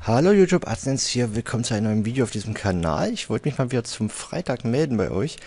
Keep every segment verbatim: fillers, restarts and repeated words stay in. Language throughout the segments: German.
Hallo YouTube, Adsense hier, willkommen zu einem neuen Video auf diesem Kanal. Ich wollte mich mal wieder zum Freitag melden bei euch.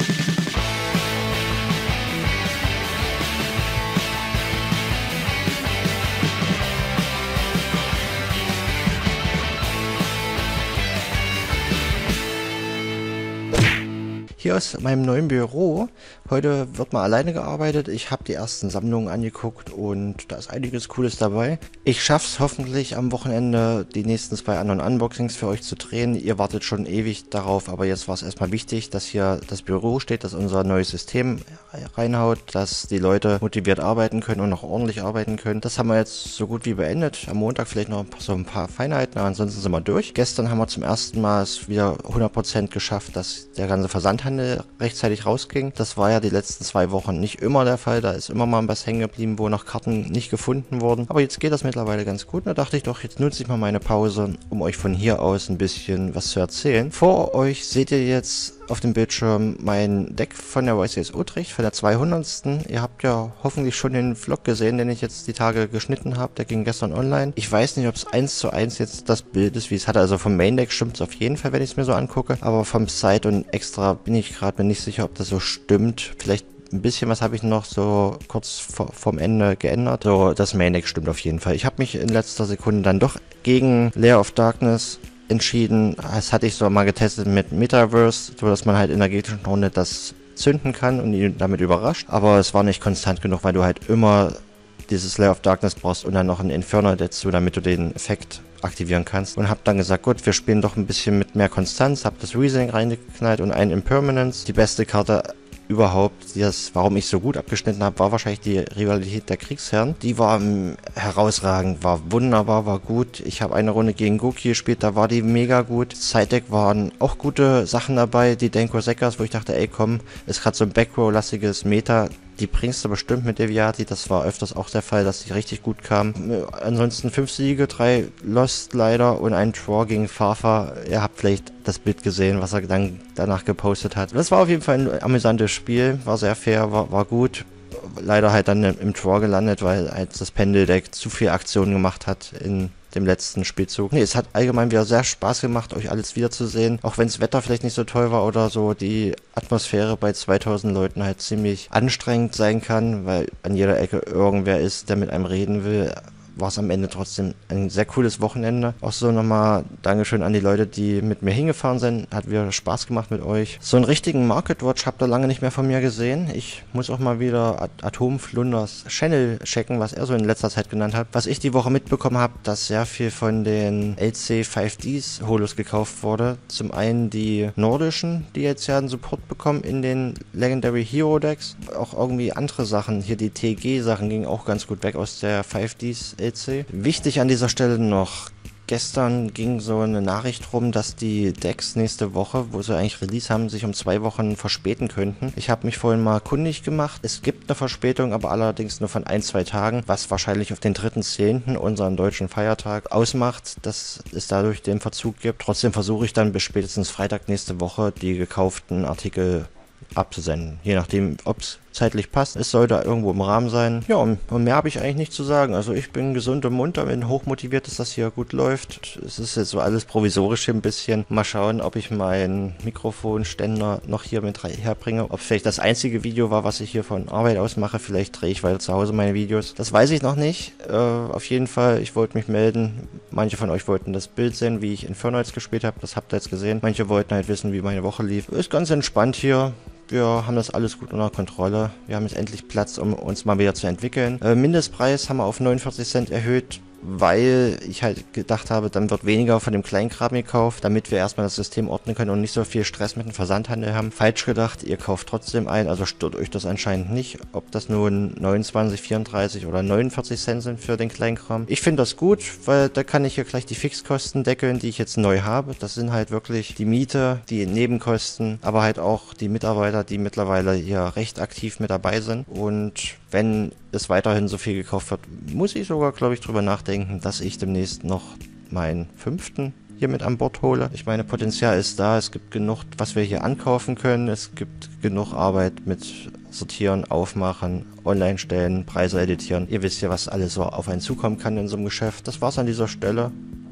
Hier aus meinem neuen Büro. Heute wird mal alleine gearbeitet. Ich habe die ersten Sammlungen angeguckt und da ist einiges Cooles dabei. Ich schaffe es hoffentlich am Wochenende, die nächsten zwei anderen Unboxings für euch zu drehen. Ihr wartet schon ewig darauf, aber jetzt war es erstmal wichtig, dass hier das Büro steht, dass unser neues System reinhaut, dass die Leute motiviert arbeiten können und noch ordentlich arbeiten können. Das haben wir jetzt so gut wie beendet. Am Montag vielleicht noch so ein paar Feinheiten, aber ansonsten sind wir durch. Gestern haben wir zum ersten Mal es wieder hundert Prozent geschafft, dass der ganze Versandhandel rechtzeitig rausging. Das war ja die letzten zwei Wochen nicht immer der Fall. Da ist immer mal was hängen geblieben, wo noch Karten nicht gefunden wurden. Aber jetzt geht das mittlerweile ganz gut. Da dachte ich doch, jetzt nutze ich mal meine Pause, um euch von hier aus ein bisschen was zu erzählen. Vor euch seht ihr jetzt auf dem Bildschirm mein Deck von der Y C S Utrecht, von der zweihundertsten. Ihr habt ja hoffentlich schon den Vlog gesehen, den ich jetzt die Tage geschnitten habe. Der ging gestern online. Ich weiß nicht, ob es eins zu eins jetzt das Bild ist, wie es hatte. Also vom Main Deck stimmt es auf jeden Fall, wenn ich es mir so angucke. Aber vom Side und Extra bin ich gerade mir nicht sicher, ob das so stimmt. Vielleicht ein bisschen was habe ich noch so kurz vor, vorm Ende geändert. So, das Main Deck stimmt auf jeden Fall. Ich habe mich in letzter Sekunde dann doch gegen Lair of Darkness entschieden. Das hatte ich so mal getestet mit Metaverse, so dass man halt in der gegnerischen Runde das zünden kann und ihn damit überrascht. Aber es war nicht konstant genug, weil du halt immer dieses Lair of Darkness brauchst und dann noch ein Inferno dazu, damit du den Effekt aktivieren kannst. Und hab dann gesagt, gut, wir spielen doch ein bisschen mit mehr Konstanz. Hab das Reasoning reingeknallt und ein Impermanence. Die beste Karte überhaupt, das, warum ich so gut abgeschnitten habe, war wahrscheinlich die Rivalität der Kriegsherren. Die war ähm, herausragend, war wunderbar, war gut. Ich habe eine Runde gegen Goki gespielt, da war die mega gut. Side-Deck waren auch gute Sachen dabei, die Denko Seckers, wo ich dachte, ey komm, ist gerade so ein Backrow-lastiges Meta. Die bringst du bestimmt mit Deviati, das war öfters auch der Fall, dass die richtig gut kamen. Ansonsten fünf Siege, drei Lost leider und ein Draw gegen Fafa. Ihr habt vielleicht das Bild gesehen, was er dann danach gepostet hat. Das war auf jeden Fall ein amüsantes Spiel, war sehr fair, war, war gut. Leider halt dann im Draw gelandet, weil halt das Pendeldeck zu viel Aktionen gemacht hat in dem letzten Spielzug. Nee, es hat allgemein wieder sehr Spaß gemacht, euch alles wiederzusehen. Auch wenn das Wetter vielleicht nicht so toll war oder so, die Atmosphäre bei zweitausend Leuten halt ziemlich anstrengend sein kann, weil an jeder Ecke irgendwer ist, der mit einem reden will. War es am Ende trotzdem ein sehr cooles Wochenende. Auch so nochmal Dankeschön an die Leute, die mit mir hingefahren sind. Hat wieder Spaß gemacht mit euch. So einen richtigen Market Watch habt ihr lange nicht mehr von mir gesehen. Ich muss auch mal wieder At Atomflunders Channel checken, was er so in letzter Zeit genannt hat. Was ich die Woche mitbekommen habe, dass sehr viel von den L C fünf Ds Holos gekauft wurde. Zum einen die nordischen, die jetzt ja einen Support bekommen in den Legendary Hero Decks. Auch irgendwie andere Sachen. Hier die T G Sachen gingen auch ganz gut weg aus der fünf Ds L C. Wichtig an dieser Stelle noch, gestern ging so eine Nachricht rum, dass die Decks nächste Woche, wo sie eigentlich Release haben, sich um zwei Wochen verspäten könnten. Ich habe mich vorhin mal kundig gemacht. Es gibt eine Verspätung, aber allerdings nur von ein, zwei Tagen, was wahrscheinlich auf den dritten zehnten unseren deutschen Feiertag ausmacht, dass es dadurch den Verzug gibt. Trotzdem versuche ich dann bis spätestens Freitag nächste Woche die gekauften Artikel abzusenden. Je nachdem, ob es zeitlich passt. Es sollte irgendwo im Rahmen sein. Ja, und, und mehr habe ich eigentlich nicht zu sagen. Also ich bin gesund und munter, bin hochmotiviert, dass das hier gut läuft. Es ist jetzt so alles provisorisch hier ein bisschen. Mal schauen, ob ich meinen Mikrofonständer noch hier mit herbringe. Ob vielleicht das einzige Video war, was ich hier von Arbeit aus mache. Vielleicht drehe ich weiter zu Hause meine Videos. Das weiß ich noch nicht. Äh, auf jeden Fall, ich wollte mich melden. Manche von euch wollten das Bild sehen, wie ich Inferno jetzt gespielt habe. Das habt ihr jetzt gesehen. Manche wollten halt wissen, wie meine Woche lief. Ist ganz entspannt hier. Wir haben das alles gut unter Kontrolle. Wir haben jetzt endlich Platz, um uns mal wieder zu entwickeln. Äh, Mindestpreis haben wir auf neunundvierzig Cent erhöht, weil ich halt gedacht habe, dann wird weniger von dem Kleinkram gekauft, damit wir erstmal das System ordnen können und nicht so viel Stress mit dem Versandhandel haben. Falsch gedacht, ihr kauft trotzdem ein, also stört euch das anscheinend nicht, ob das nun neunundzwanzig, vierunddreißig oder neunundvierzig Cent sind für den Kleinkram. Ich finde das gut, weil da kann ich hier gleich die Fixkosten deckeln, die ich jetzt neu habe. Das sind halt wirklich die Miete, die Nebenkosten, aber halt auch die Mitarbeiter, die mittlerweile hier recht aktiv mit dabei sind. Und wenn es weiterhin so viel gekauft wird, muss ich sogar, glaube ich, drüber nachdenken, dass ich demnächst noch meinen fünften hier mit an Bord hole. Ich meine, Potenzial ist da, es gibt genug, was wir hier ankaufen können, es gibt genug Arbeit mit Sortieren, Aufmachen, Online stellen, Preise editieren. Ihr wisst ja, was alles so auf einen zukommen kann in so einem Geschäft. Das war's an dieser Stelle.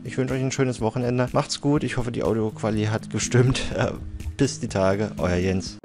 Ich wünsche euch ein schönes Wochenende. Macht's gut. Ich hoffe, die Audioqualität hat gestimmt. Bis die Tage. Euer Jens.